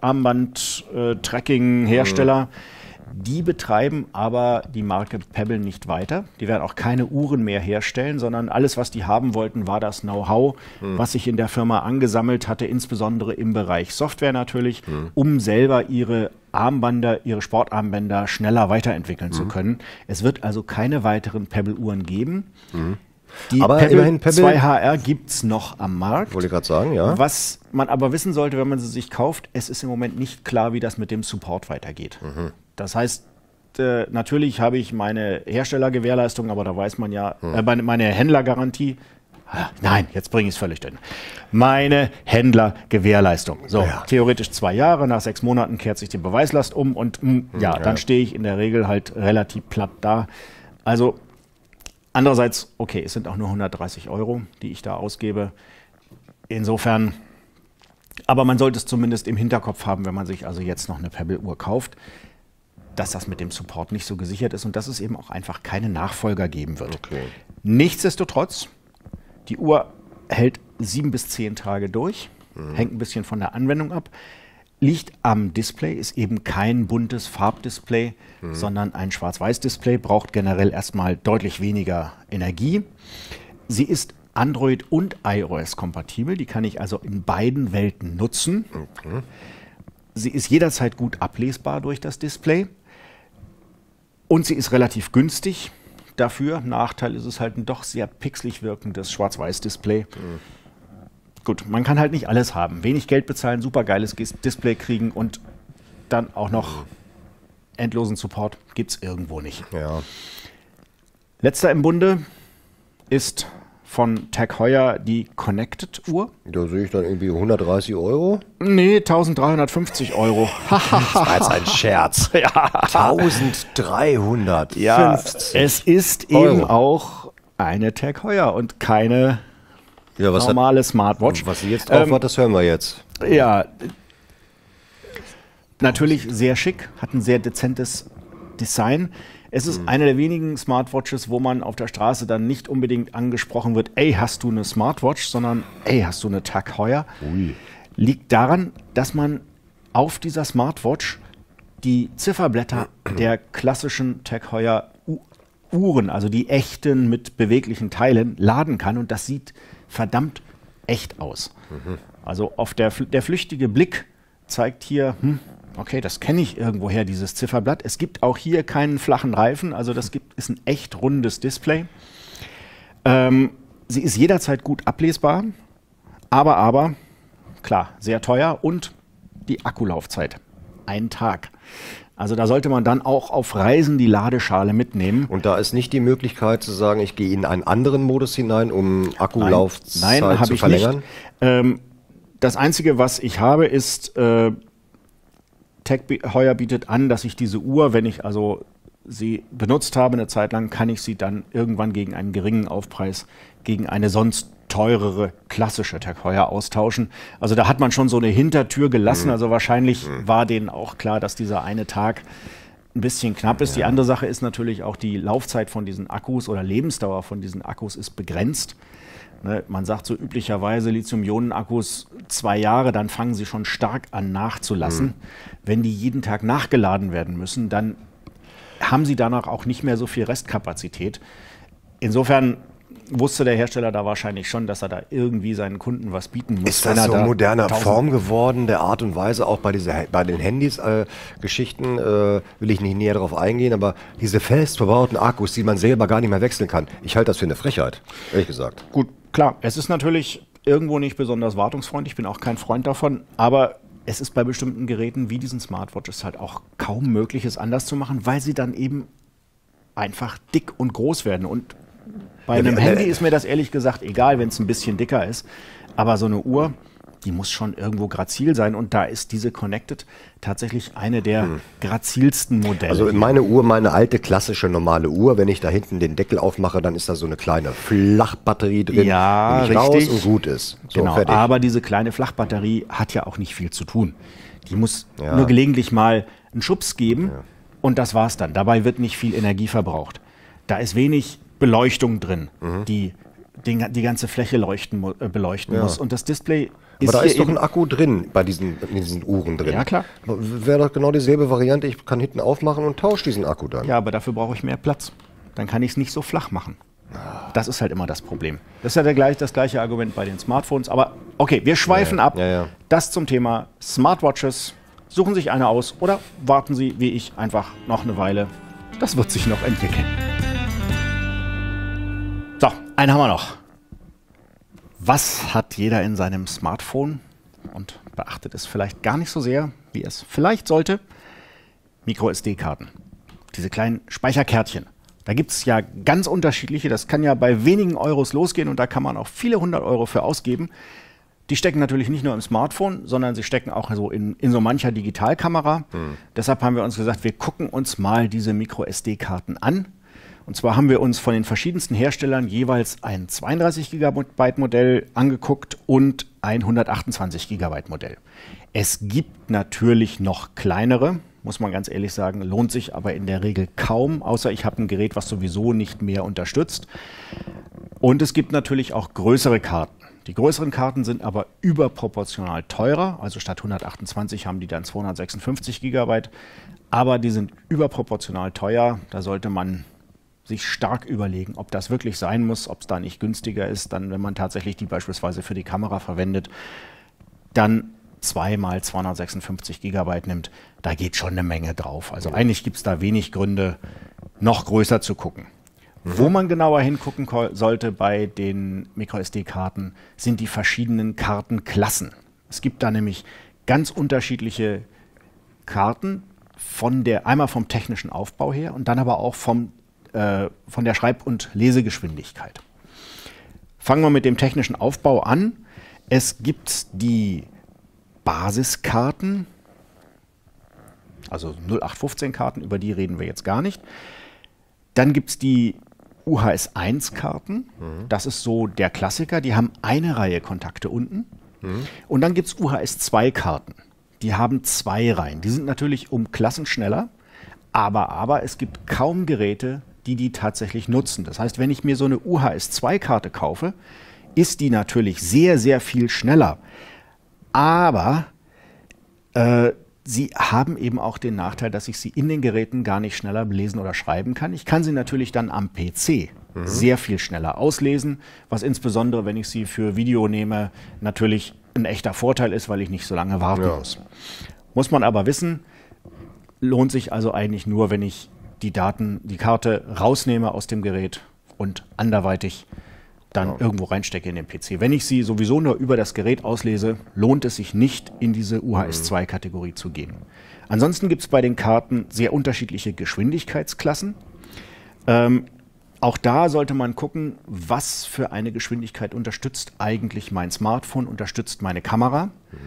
Sportarmband-Tracking-Hersteller. Die betreiben aber die Marke Pebble nicht weiter. Die werden auch keine Uhren mehr herstellen, sondern alles, was die haben wollten, war das Know-how, was sich in der Firma angesammelt hatte, insbesondere im Bereich Software natürlich, um selber ihre Armbänder, ihre Sportarmbänder schneller weiterentwickeln zu können. Es wird also keine weiteren Pebble-Uhren geben. Die aber Pebble immerhin Pebble 2 HR gibt es noch am Markt. Wollte ich gerade sagen, ja. Was man aber wissen sollte, wenn man sie sich kauft, es ist im Moment nicht klar, wie das mit dem Support weitergeht. Das heißt, natürlich habe ich meine Herstellergewährleistung, aber da weiß man ja, meine Händlergarantie. Nein, jetzt bringe ich es völlig hin. Meine Händlergewährleistung. So, theoretisch 2 Jahre, nach 6 Monaten kehrt sich die Beweislast um und dann stehe ich in der Regel halt relativ platt da. Also andererseits, okay, es sind auch nur 130 €, die ich da ausgebe. Insofern, aber man sollte es zumindest im Hinterkopf haben, wenn man sich also jetzt noch eine Pebble-Uhr kauft, dass das mit dem Support nicht so gesichert ist und dass es eben auch einfach keine Nachfolger geben wird. Okay. Nichtsdestotrotz, die Uhr hält 7 bis 10 Tage durch, hängt ein bisschen von der Anwendung ab, liegt am Display, ist eben kein buntes Farbdisplay, sondern ein Schwarz-Weiß-Display, braucht generell erstmal deutlich weniger Energie. Sie ist Android und iOS kompatibel, die kann ich also in beiden Welten nutzen. Sie ist jederzeit gut ablesbar durch das Display und sie ist relativ günstig dafür. Nachteil ist es halt ein doch sehr pixelig wirkendes Schwarz-Weiß-Display. Gut, man kann halt nicht alles haben. Wenig Geld bezahlen, super geiles Display kriegen und dann auch noch endlosen Support gibt es irgendwo nicht. Ja. Letzter im Bunde ist von Tag Heuer die Connected-Uhr. Da sehe ich dann irgendwie 130 €. Nee, 1350 €. Das war jetzt ein Scherz. 1350. Ja, es ist eben auch eine Tag Heuer und keine normale Smartwatch. Was sie jetzt drauf hat, das hören wir jetzt. Ja, natürlich sehr schick, hat ein sehr dezentes Design. Es ist eine der wenigen Smartwatches, wo man auf der Straße dann nicht unbedingt angesprochen wird, ey, hast du eine Smartwatch, sondern ey, hast du eine Tag Heuer? Ui. Liegt daran, dass man auf dieser Smartwatch die Zifferblätter der klassischen Tag Heuer Uhren, also die echten mit beweglichen Teilen, laden kann und das sieht verdammt echt aus. Also auf der flüchtige Blick zeigt hier, okay, das kenne ich irgendwoher, dieses Zifferblatt. Es gibt auch hier keinen flachen Reifen, also ist ein echt rundes Display. Sie ist jederzeit gut ablesbar, aber, klar, sehr teuer und die Akkulaufzeit, 1 Tag. Also da sollte man dann auch auf Reisen die Ladeschale mitnehmen. Und da ist nicht die Möglichkeit zu sagen, ich gehe in einen anderen Modus hinein, um Akkulaufzeit zu verlängern? Nicht. Das Einzige, was ich habe, ist, Tag Heuer bietet an, dass ich diese Uhr, wenn ich also sie benutzt habe eine Zeit lang, kann ich sie dann irgendwann gegen einen geringen Aufpreis, gegen eine sonst teurere klassische Tag Heuer austauschen. Also da hat man schon so eine Hintertür gelassen. Also wahrscheinlich war denen auch klar, dass dieser eine Tag ein bisschen knapp ist. Die andere Sache ist natürlich auch, die Laufzeit von diesen Akkus oder Lebensdauer von diesen Akkus ist begrenzt. Ne, man sagt so üblicherweise Lithium-Ionen-Akkus 2 Jahre, dann fangen sie schon stark an nachzulassen. Wenn die jeden Tag nachgeladen werden müssen, dann haben sie danach auch nicht mehr so viel Restkapazität. Insofern wusste der Hersteller da wahrscheinlich schon, dass er da irgendwie seinen Kunden was bieten muss. Ist das so in moderner Form geworden, der Art und Weise, auch bei den Handys-Geschichten, will ich nicht näher darauf eingehen, aber diese fest verbauten Akkus, die man selber gar nicht mehr wechseln kann, ich halte das für eine Frechheit, ehrlich gesagt. Gut, klar, es ist natürlich irgendwo nicht besonders wartungsfreundlich, ich bin auch kein Freund davon, aber es ist bei bestimmten Geräten wie diesen Smartwatches halt auch kaum möglich, es anders zu machen, weil sie dann eben einfach dick und groß werden. Und bei einem Handy ist mir das ehrlich gesagt egal, wenn es ein bisschen dicker ist. Aber so eine Uhr, die muss schon irgendwo grazil sein. Und da ist diese Connected tatsächlich eine der grazilsten Modelle. Also meine Uhr, meine alte klassische normale Uhr, wenn ich da hinten den Deckel aufmache, dann ist da so eine kleine Flachbatterie drin, ja, die ich raus und gut ist. So, genau, fertig. aber diese kleine Flachbatterie hat ja auch nicht viel zu tun. Die muss nur gelegentlich mal einen Schubs geben und das war's dann. Dabei wird nicht viel Energie verbraucht. Da ist wenig Beleuchtung drin, die ganze Fläche beleuchten muss. Und das Display ist aber da ist doch ein Akku drin in diesen Uhren drin. Ja, klar. Wäre doch genau dieselbe Variante, ich kann hinten aufmachen und tausche diesen Akku dann. Ja, aber dafür brauche ich mehr Platz. Dann kann ich es nicht so flach machen. Das ist halt immer das Problem. Das ist ja das gleiche Argument bei den Smartphones. Aber okay, wir schweifen ab. Ja. Das zum Thema Smartwatches. Suchen sich eine aus oder warten Sie, wie ich, einfach noch eine Weile. Das wird sich noch entwickeln. So, einen haben wir noch. Was hat jeder in seinem Smartphone und beachtet es vielleicht gar nicht so sehr, wie es vielleicht sollte? Micro-SD-Karten. Diese kleinen Speicherkärtchen. Da gibt es ja ganz unterschiedliche. Das kann ja bei wenigen Euros losgehen und da kann man auch viele 100 Euro für ausgeben. Die stecken natürlich nicht nur im Smartphone, sondern sie stecken auch so in so mancher Digitalkamera. Deshalb haben wir uns gesagt, wir gucken uns mal diese Micro-SD-Karten an. Und zwar haben wir uns von den verschiedensten Herstellern jeweils ein 32 GB Modell angeguckt und ein 128 GB Modell. Es gibt natürlich noch kleinere, muss man ganz ehrlich sagen, lohnt sich aber in der Regel kaum, außer ich habe ein Gerät, was sowieso nicht mehr unterstützt. Und es gibt natürlich auch größere Karten. Die größeren Karten sind aber überproportional teurer, also statt 128 haben die dann 256 GB, aber die sind überproportional teuer, da sollte man sich stark überlegen, ob das wirklich sein muss, ob es da nicht günstiger ist, dann wenn man tatsächlich die beispielsweise für die Kamera verwendet, dann 2 mal 256 GB nimmt, da geht schon eine Menge drauf. Also eigentlich gibt es da wenig Gründe, noch größer zu gucken. Wo man genauer hingucken sollte bei den MicroSD-Karten, sind die verschiedenen Kartenklassen. Es gibt da nämlich ganz unterschiedliche Karten, einmal vom technischen Aufbau her und dann aber auch von der Schreib- und Lesegeschwindigkeit. Fangen wir mit dem technischen Aufbau an. Es gibt die Basiskarten, also 0815-Karten, über die reden wir jetzt gar nicht. Dann gibt es die UHS-1-Karten. Das ist so der Klassiker. Die haben eine Reihe Kontakte unten. Und dann gibt es UHS-2-Karten. Die haben 2 Reihen. Die sind natürlich um Klassen schneller, aber es gibt kaum Geräte, die tatsächlich nutzen. Das heißt, wenn ich mir so eine UHS-2-Karte kaufe, ist die natürlich sehr, sehr viel schneller. Aber sie haben eben auch den Nachteil, dass ich sie in den Geräten gar nicht schneller lesen oder schreiben kann. Ich kann sie natürlich dann am PC sehr viel schneller auslesen, was insbesondere, wenn ich sie für Video nehme, natürlich ein echter Vorteil ist, weil ich nicht so lange warten muss. Muss man aber wissen, lohnt sich also eigentlich nur, wenn ich die Karte rausnehme aus dem Gerät und anderweitig dann irgendwo reinstecke in den PC. Wenn ich sie sowieso nur über das Gerät auslese, lohnt es sich nicht, in diese UHS-2-Kategorie zu gehen. Ansonsten gibt es bei den Karten sehr unterschiedliche Geschwindigkeitsklassen. Auch da sollte man gucken, was für eine Geschwindigkeit unterstützt eigentlich mein Smartphone, unterstützt meine Kamera.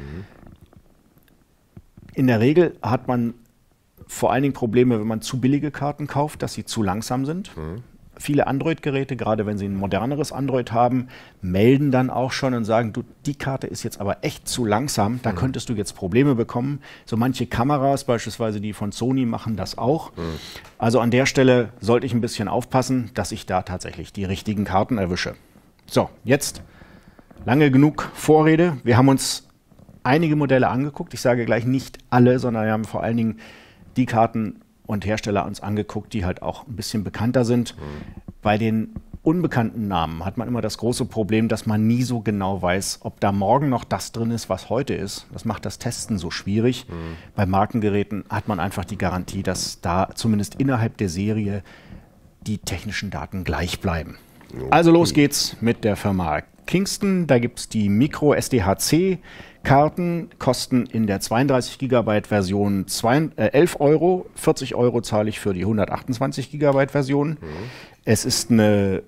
In der Regel hat man vor allen Dingen Probleme, wenn man zu billige Karten kauft, dass sie zu langsam sind. Viele Android-Geräte, gerade wenn sie ein moderneres Android haben, melden dann auch schon und sagen, du, die Karte ist jetzt aber echt zu langsam, da könntest du jetzt Probleme bekommen. So manche Kameras, beispielsweise die von Sony, machen das auch. Also an der Stelle sollte ich ein bisschen aufpassen, dass ich da tatsächlich die richtigen Karten erwische. So, jetzt lange genug Vorrede. Wir haben uns einige Modelle angeguckt. Ich sage gleich nicht alle, sondern wir haben vor allen Dingen die Karten und Hersteller uns angeguckt, die halt auch ein bisschen bekannter sind. Bei den unbekannten Namen hat man immer das große Problem, dass man nie so genau weiß, ob da morgen noch das drin ist, was heute ist. Das macht das Testen so schwierig. Bei Markengeräten hat man einfach die Garantie, dass da zumindest innerhalb der Serie die technischen Daten gleich bleiben. Also los geht's mit der Firma Kingston. Da gibt es die Micro SDHC-Karten, kosten in der 32 GB Version 11 Euro. 40 Euro zahle ich für die 128 GB Version. Es ist eine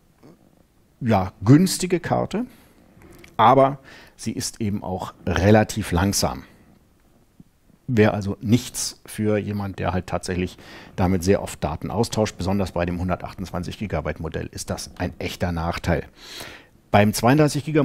günstige Karte, aber sie ist eben auch relativ langsam. Wäre also nichts für jemand, der halt tatsächlich damit sehr oft Daten austauscht. Besonders bei dem 128 GB Modell ist das ein echter Nachteil. Beim 32 GB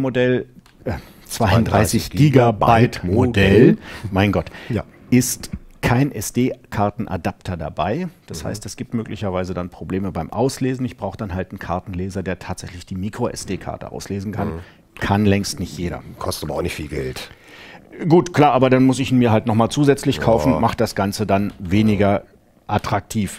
Modell, mein Gott, ist kein SD-Kartenadapter dabei. Das heißt, es gibt möglicherweise dann Probleme beim Auslesen. Ich brauche dann halt einen Kartenleser, der tatsächlich die Micro-SD-Karte auslesen kann. Kann längst nicht jeder. Kostet aber auch nicht viel Geld. Gut, klar, aber dann muss ich ihn mir halt nochmal zusätzlich kaufen, macht das Ganze dann weniger attraktiv.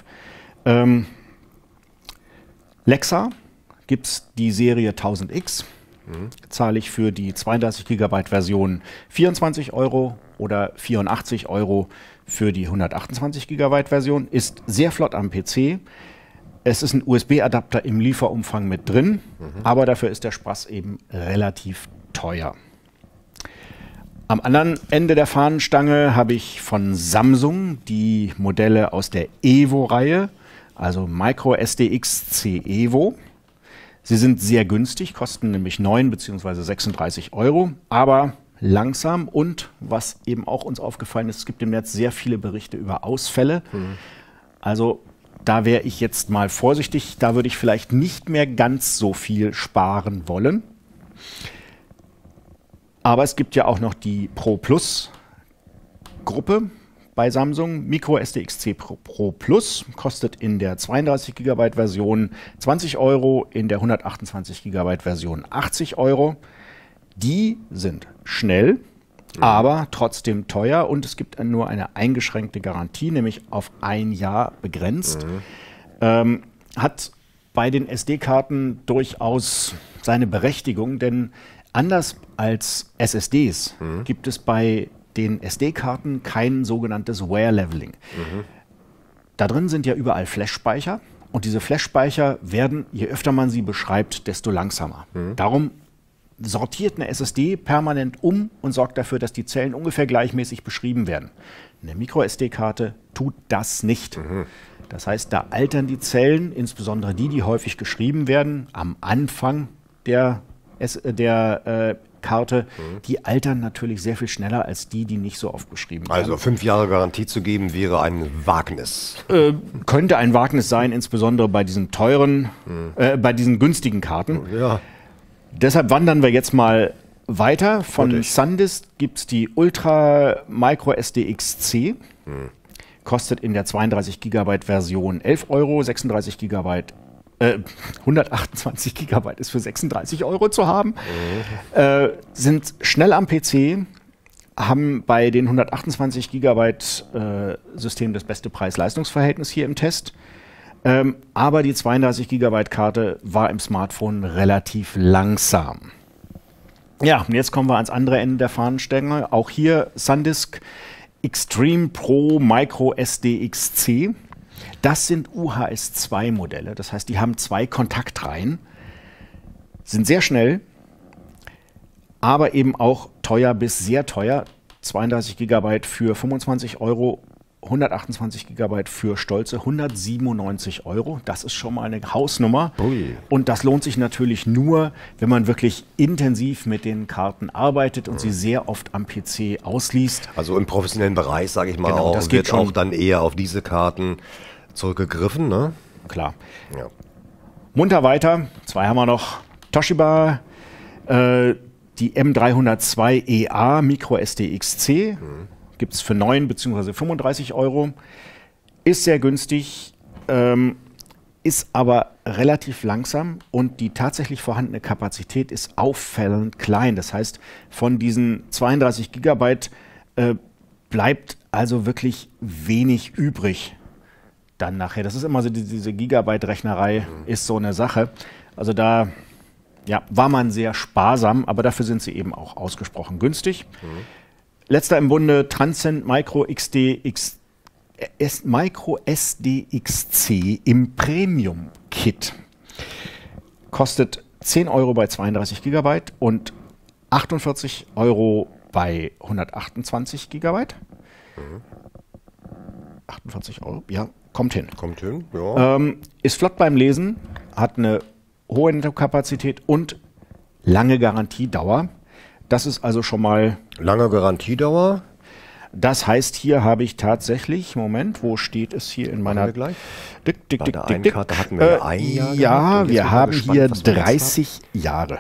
Lexa gibt es die Serie 1000X. Zahle ich für die 32 GB Version 24 Euro oder 84 Euro für die 128 GB Version. Ist sehr flott am PC. Es ist ein USB-Adapter im Lieferumfang mit drin, aber dafür ist der Spaß eben relativ teuer. Am anderen Ende der Fahnenstange habe ich von Samsung die Modelle aus der Evo-Reihe, also Micro SDX C Evo. Sie sind sehr günstig, kosten nämlich 9 bzw. 36 Euro, aber langsam und, was eben auch uns aufgefallen ist, es gibt im Netz sehr viele Berichte über Ausfälle. Also da wäre ich jetzt mal vorsichtig, da würde ich vielleicht nicht mehr ganz so viel sparen wollen. Aber es gibt ja auch noch die Pro Plus Gruppe bei Samsung. Micro SDXC Pro Plus kostet in der 32 GB Version 20 Euro, in der 128 GB Version 80 Euro. Die sind schnell, aber trotzdem teuer und es gibt nur eine eingeschränkte Garantie, nämlich auf ein Jahr begrenzt. Hat bei den SD-Karten durchaus seine Berechtigung, denn anders als SSDs gibt es bei den SD-Karten kein sogenanntes Wear-Leveling. Da drin sind ja überall Flash-Speicher und diese Flash-Speicher werden, je öfter man sie beschreibt, desto langsamer. Darum sortiert eine SSD permanent um und sorgt dafür, dass die Zellen ungefähr gleichmäßig beschrieben werden. Eine Micro-SD-Karte tut das nicht. Das heißt, da altern die Zellen, insbesondere die häufig geschrieben werden, am Anfang der Karte, die altern natürlich sehr viel schneller als die nicht so aufgeschrieben werden. Also 5 Jahre Garantie zu geben, wäre ein Wagnis. Könnte ein Wagnis sein, insbesondere bei diesen teuren, bei diesen günstigen Karten. Ja. Deshalb wandern wir jetzt mal weiter. Von SanDisk gibt es die Ultra Micro SD XC. Kostet in der 32 GB Version 11 Euro, 36 GB 128 GB ist für 36 Euro zu haben. Sind schnell am PC, haben bei den 128 GB System das beste Preis-Leistungs-Verhältnis hier im Test. Aber die 32 GB Karte war im Smartphone relativ langsam. Ja, und jetzt kommen wir ans andere Ende der Fahnenstange. Auch hier SanDisk Extreme Pro Micro SD XC. Das sind UHS-2-Modelle. Das heißt, die haben 2 Kontaktreihen, sind sehr schnell, aber eben auch teuer bis sehr teuer. 32 GB für 25 Euro, 128 GB für stolze 197 Euro. Das ist schon mal eine Hausnummer. Ui. Und das lohnt sich natürlich nur, wenn man wirklich intensiv mit den Karten arbeitet und sie sehr oft am PC ausliest. Also im professionellen Bereich, sage ich mal, Genau, auch, das geht wird schon. auch dann eher auf diese Karten zurückgegriffen, ne? Klar. Ja. Munter weiter. 2 haben wir noch. Toshiba, die M302 EA Micro SD XC. Gibt es für 9 bzw. 35 Euro. Ist sehr günstig, ist aber relativ langsam und die tatsächlich vorhandene Kapazität ist auffällend klein. Das heißt, von diesen 32 GB bleibt also wirklich wenig übrig dann nachher. Das ist immer so, diese Gigabyte-Rechnerei ist so eine Sache. Also da war man sehr sparsam, aber dafür sind sie eben auch ausgesprochen günstig. Letzter im Bunde, Transcend Micro SD XC im Premium-Kit. Kostet 10 Euro bei 32 GB und 48 Euro bei 128 GB. 48 Euro, ja, kommt hin. Kommt hin, ja. Ist flott beim Lesen, hat eine hohe Nettokapazität und lange Garantiedauer. Das ist also schon mal... Lange Garantiedauer. Das heißt, hier habe ich tatsächlich, Moment, wo steht es hier in meiner... Bei der einen dick. Karte hatten wir ein Jahr. Ja, gehabt, wir haben gespannt, hier was wir jetzt 30 Jahre.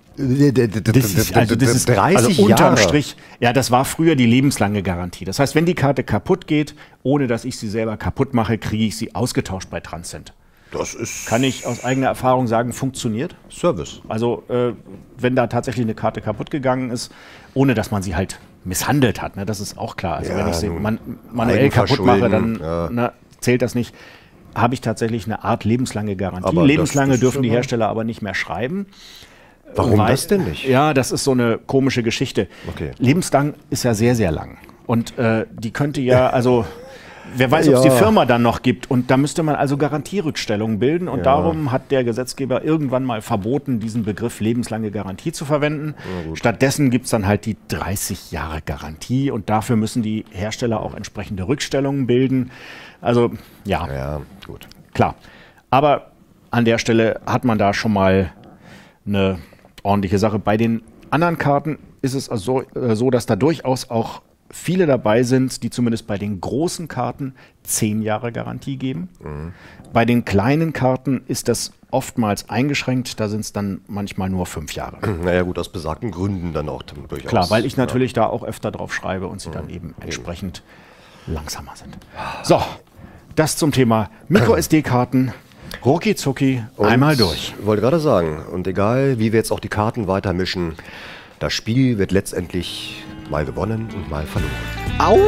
Das ist 30 unterm Jahre. Strich, ja, das war früher die lebenslange Garantie. Das heißt, wenn die Karte kaputt geht, ohne dass ich sie selber kaputt mache, kriege ich sie ausgetauscht bei Transcend. Das ist Kann ich aus eigener Erfahrung sagen, funktioniert. Service. Also wenn da tatsächlich eine Karte kaputt gegangen ist, ohne dass man sie halt misshandelt hat, ne, das ist auch klar. Also Ja, wenn ich sie nun, manuell kaputt mache, dann Eigenverschulden, zählt das nicht. Habe ich tatsächlich eine Art lebenslange Garantie. Aber das Lebenslange ist dürfen die aber- Hersteller aber nicht mehr schreiben. Warum das denn nicht? Ja, das ist so eine komische Geschichte. Okay. Lebenslang ist ja sehr, sehr lang. Und die könnte ja, also wer weiß, ob es die Ja. Firma dann noch gibt. Und da müsste man also Garantierückstellungen bilden. Und darum hat der Gesetzgeber irgendwann mal verboten, diesen Begriff lebenslange Garantie zu verwenden. Stattdessen gibt es dann halt die 30 Jahre Garantie. Und dafür müssen die Hersteller auch entsprechende Rückstellungen bilden. Also Ja, gut. klar. Aber an der Stelle hat man da schon mal eine ordentliche Sache. Bei den anderen Karten ist es also so, dass da durchaus auch viele dabei sind, die zumindest bei den großen Karten 10 Jahre Garantie geben. Bei den kleinen Karten ist das oftmals eingeschränkt, da sind es dann manchmal nur 5 Jahre. Naja gut, aus besagten Gründen dann auch durchaus. Klar, weil ich natürlich da auch öfter drauf schreibe und sie dann eben entsprechend langsamer sind. So, das zum Thema Micro-SD-Karten. Rucki zucki, einmal durch. Ich wollte gerade sagen, und egal wie wir jetzt auch die Karten weitermischen, das Spiel wird letztendlich mal gewonnen und mal verloren. Au!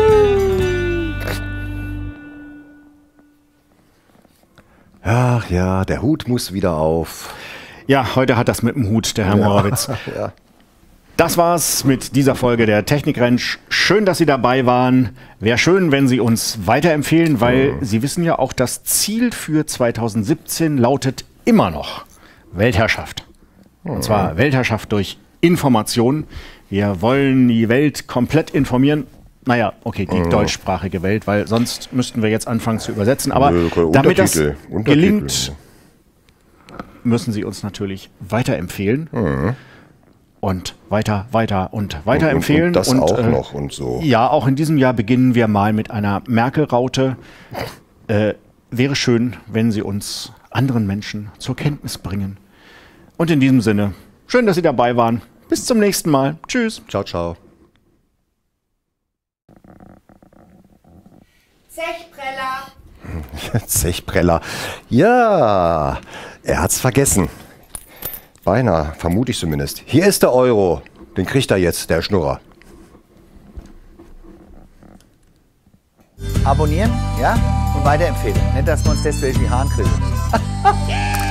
Ach ja, der Hut muss wieder auf. Ja, heute hat das mit dem Hut, der Herr Morawitz. Ja. Das war's mit dieser Folge der Technikrench. Schön, dass Sie dabei waren. Wäre schön, wenn Sie uns weiterempfehlen, weil Sie wissen ja auch, das Ziel für 2017 lautet immer noch Weltherrschaft. Und zwar Weltherrschaft durch Information. Wir wollen die Welt komplett informieren. Naja, okay, die deutschsprachige Welt, weil sonst müssten wir jetzt anfangen zu übersetzen. Aber damit das gelingt, müssen Sie uns natürlich weiterempfehlen. und weiter empfehlen. Und das auch noch und so. Ja, auch in diesem Jahr beginnen wir mal mit einer Merkel-Raute. Wäre schön, wenn Sie uns anderen Menschen zur Kenntnis bringen. Und in diesem Sinne, schön, dass Sie dabei waren. Bis zum nächsten Mal. Tschüss. Ciao, ciao. Zechpreller. Zechpreller. Ja, er hat's vergessen. Beinahe, vermute ich zumindest. Hier ist der Euro. Den kriegt er jetzt, der Schnurrer. Abonnieren, ja? Und weiterempfehlen. Nicht, dass wir uns das durch die Haaren kriegen.